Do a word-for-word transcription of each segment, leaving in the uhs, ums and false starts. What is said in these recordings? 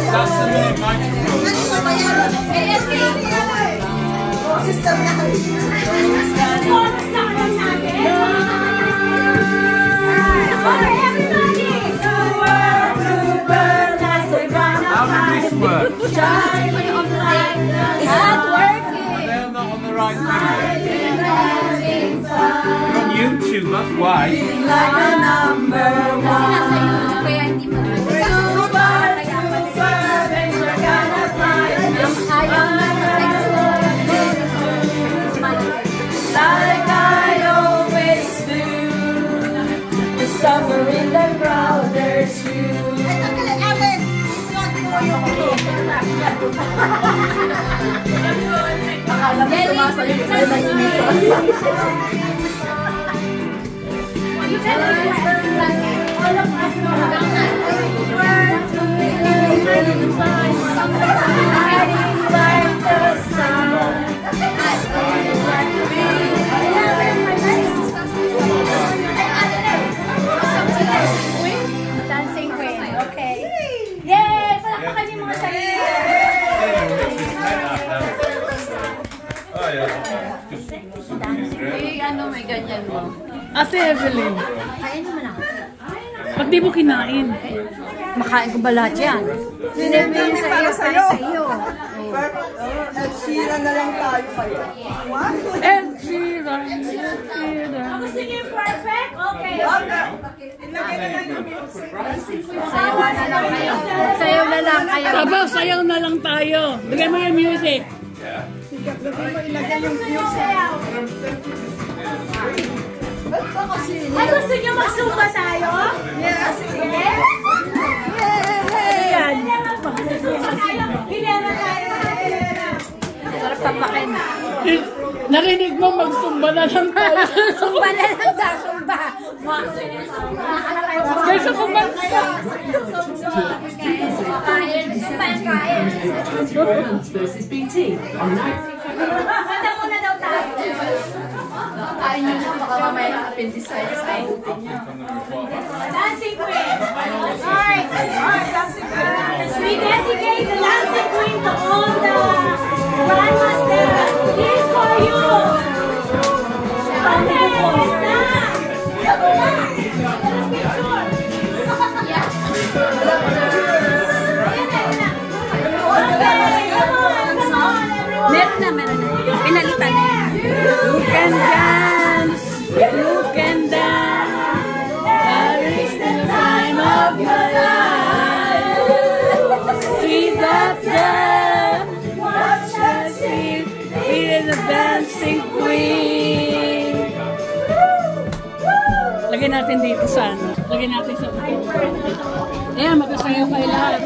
That's the main microphone. Sister na kami. How did this work? It's not working. They're not on the right thing. You're on YouTube, that's why. Like a number one. Kaya hindi mo. Super, super, then we're gonna fly. Ayaw na like I always do. The summer in the crowders view. Akala mo sumasalit sa'yo na uniform. Dancing queen, okay. Yay! Palakpakan niyo mga sarili. Eh, ano, may ganyan mo. Ate Evelyn, Kain naman ako. pag di mo kinain, Makain ko ba lahat yan? Sinibigyan sa iyo, sa iyo. At sira na lang tayo kayo. Ed Sheeran, Ed Sheeran. Sige, perfect? Okay. Ilagay na lang yung music. Sayaw na lang kayo. Aba, sayaw na lang tayo. Bigay mo yung music. Ilagay mo ilagay yung music. Ba't ba kasi? Ay, gusto niyo magsumba tayo? Yes. Yeah? Ayan. Hinera tayo. Sarap tapakin. Narinig mo, magsumba na lang tayo. Sumba na lang daw, sumba. Kaysa kumba kayo. Kain, sumba yung kain. versus B T on night. Mata muna daw tayo. Kain nyo na, baka mamaya na appendicitis ay. Dancing queen. Alright. Alright, dancing queen. We dedicate the dancing queen to all the grandmas there. Here's for you. Okay, stop. Meron na, meron na. Pinalitan na yan. You can dance, you can dance. That is the time of your life. See that there, watch us see, be the dancing queen. Lagyan natin dito sa ano. Lagyan natin sa buto. Ayan, magkasayaw kayo lahat.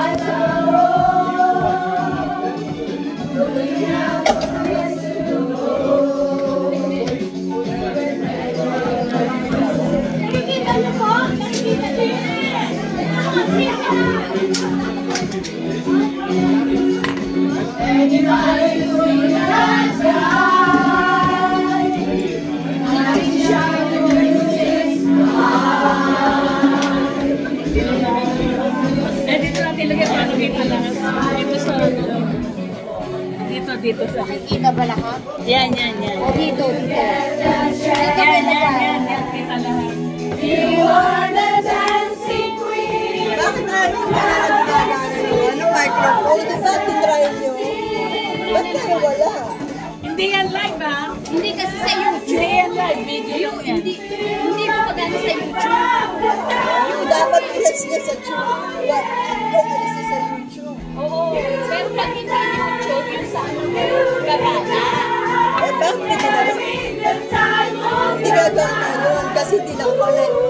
Eh, dito natin lagyan para kita lahat. Dito sa dito, dito sa Kita ba lahat? yan, yan, yan. O dito, dito. Dito Yan, ba yan, yan, yan. Kita lahat. You are the dancing queen. Bakit nga nung nagagana nyo? Ano microphone? Di ba tinry nyo? Ba't kayo wala? Hindi yan live, ha? Hindi kasi sa YouTube. Hindi yan live. Video yung yan. Hindi, hindi mo magana sa YouTube. Yung dapat i-hits niya sa YouTube. What? Ang alis niya sa YouTube. Oo. Pero pag hindi YouTube, yung sa ano, gagana. Eh, bakit hindi na lang? Hindi gagana yun kasi hindi lang connect.